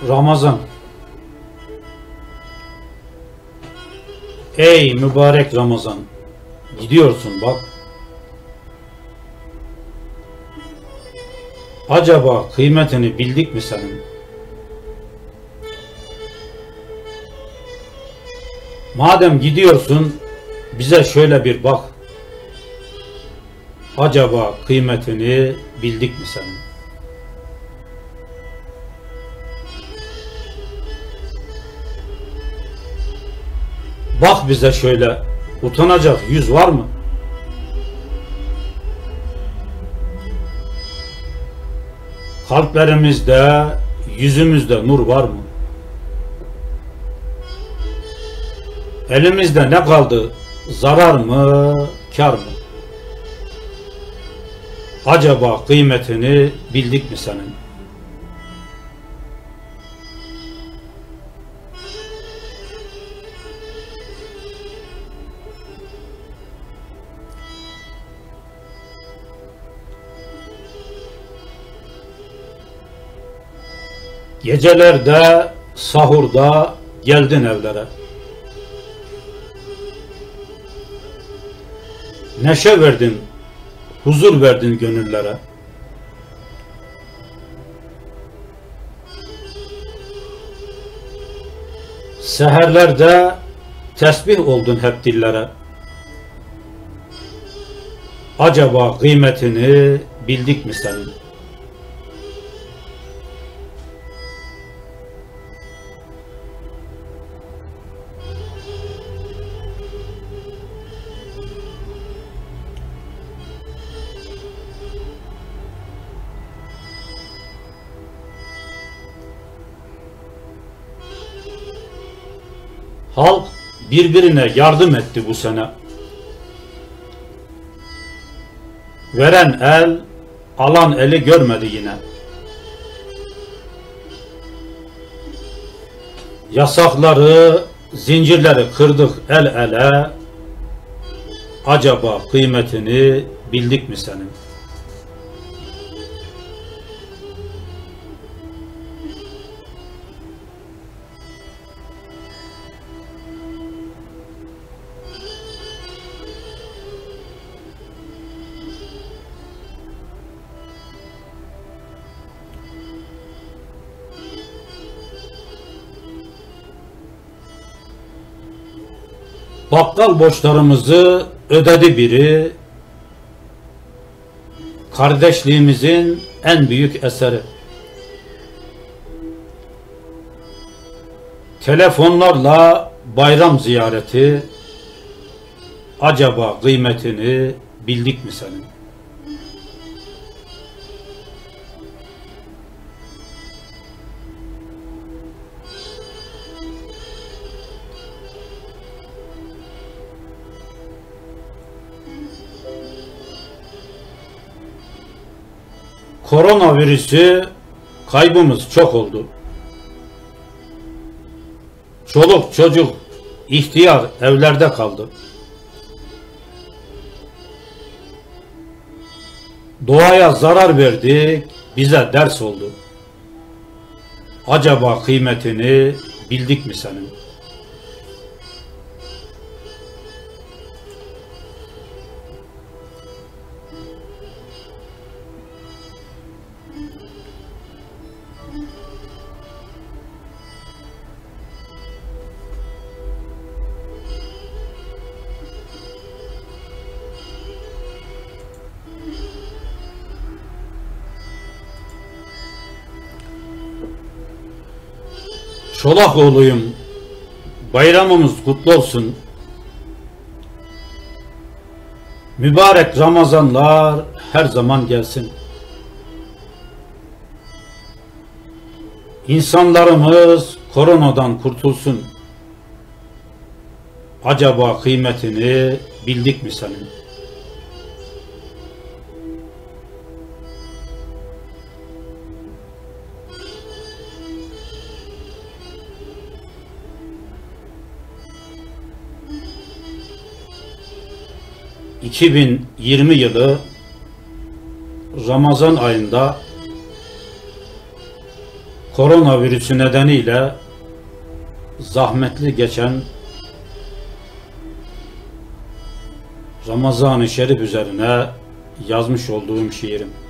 Ramazan. Ey mübarek Ramazan, gidiyorsun bak. Acaba kıymetini bildik mi senin? Madem gidiyorsun, bize şöyle bir bak. Acaba kıymetini bildik mi senin? Bak bize şöyle, utanacak yüz var mı? Kalplerimizde, yüzümüzde nur var mı? Elimizde ne kaldı? Zarar mı, kar mı? Acaba kıymetini bildik mi senin? Gecelerde, sahurda geldin evlere. Neşe verdin, huzur verdin gönüllere. Seherlerde tesbih oldun hep dillere. Acaba kıymetini bildik mi senin? Halk birbirine yardım etti bu sene. Veren el, alan eli görmedi yine. Yasakları, zincirleri kırdık el ele. Acaba kıymetini bildik mi senin? Bakkal borçlarımızı ödedi biri, kardeşliğimizin en büyük eseri. Telefonlarla bayram ziyareti, acaba kıymetini bildik mi senin? Koronavirüsü kaybımız çok oldu. Çoluk çocuk ihtiyar evlerde kaldı. Doğaya zarar verdik, bize ders oldu. Acaba kıymetini bildik mi senin? Çolakoğlu'yum, bayramımız kutlu olsun. Mübarek Ramazanlar her zaman gelsin. İnsanlarımız koronadan kurtulsun. Acaba kıymetini bildik mi senin? ...2020 yılı Ramazan ayında koronavirüsü nedeniyle zahmetli geçen Ramazan-ı Şerif üzerine yazmış olduğum şiirim.